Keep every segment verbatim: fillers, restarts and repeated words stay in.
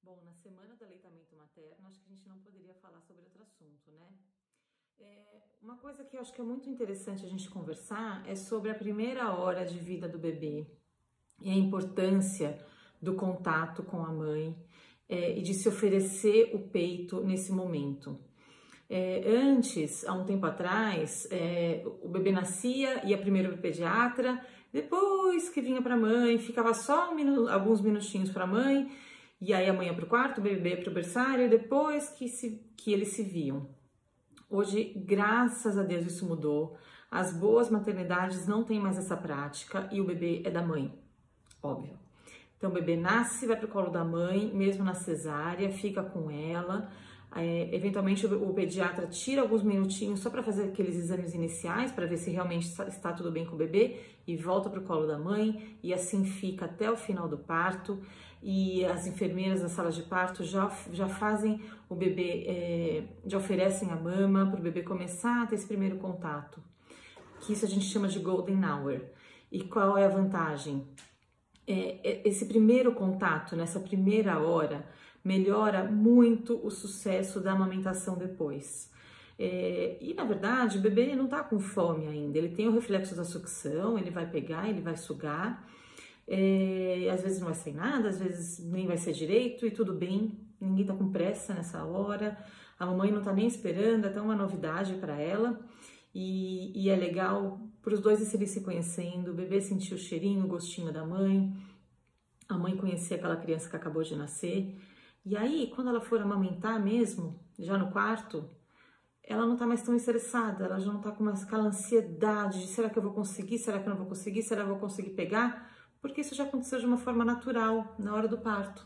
Bom, na semana do aleitamento materno, acho que a gente não poderia falar sobre outro assunto, né? É, uma coisa que eu acho que é muito interessante a gente conversar é sobre a primeira hora de vida do bebê e a importância do contato com a mãe é, e de se oferecer o peito nesse momento. É, antes, há um tempo atrás, é, o bebê nascia, ia primeiro para o pediatra, depois que vinha para a mãe, ficava só um minu- alguns minutinhos para a mãe, e aí a mãe ia para o quarto, o bebê para o berçário, depois que, se, que eles se viam. Hoje, graças a Deus, isso mudou. As boas maternidades não têm mais essa prática e o bebê é da mãe, óbvio. Então, o bebê nasce, vai para o colo da mãe, mesmo na cesárea, fica com ela. É, eventualmente, o, o pediatra tira alguns minutinhos só para fazer aqueles exames iniciais, para ver se realmente está, está tudo bem com o bebê, e volta para o colo da mãe, e assim fica até o final do parto. E as enfermeiras na sala de parto já, já fazem o bebê, é, já oferecem a mama para o bebê começar a ter esse primeiro contato, que isso a gente chama de golden hour. E qual é a vantagem? É, esse primeiro contato, nessa primeira hora, melhora muito o sucesso da amamentação depois. É, e na verdade, o bebê não tá com fome ainda, ele tem o reflexo da sucção, ele vai pegar, ele vai sugar. É, às vezes não vai ser nada, às vezes nem vai ser direito e tudo bem, ninguém tá com pressa nessa hora, a mamãe não tá nem esperando, é até uma novidade para ela. E, e é legal para os dois irem se conhecendo, o bebê sentir o cheirinho, o gostinho da mãe, a mãe conhecer aquela criança que acabou de nascer. E aí, quando ela for amamentar mesmo, já no quarto, ela não tá mais tão estressada, ela já não tá com mais aquela ansiedade de será que eu vou conseguir, será que eu não vou conseguir, será que eu vou conseguir pegar? Porque isso já aconteceu de uma forma natural, na hora do parto.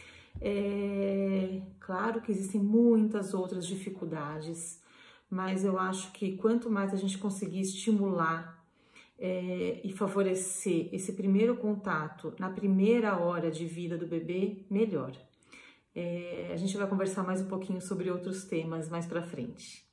É claro que existem muitas outras dificuldades, mas eu acho que quanto mais a gente conseguir estimular é, e favorecer esse primeiro contato na primeira hora de vida do bebê, melhor. É, a gente vai conversar mais um pouquinho sobre outros temas mais pra frente.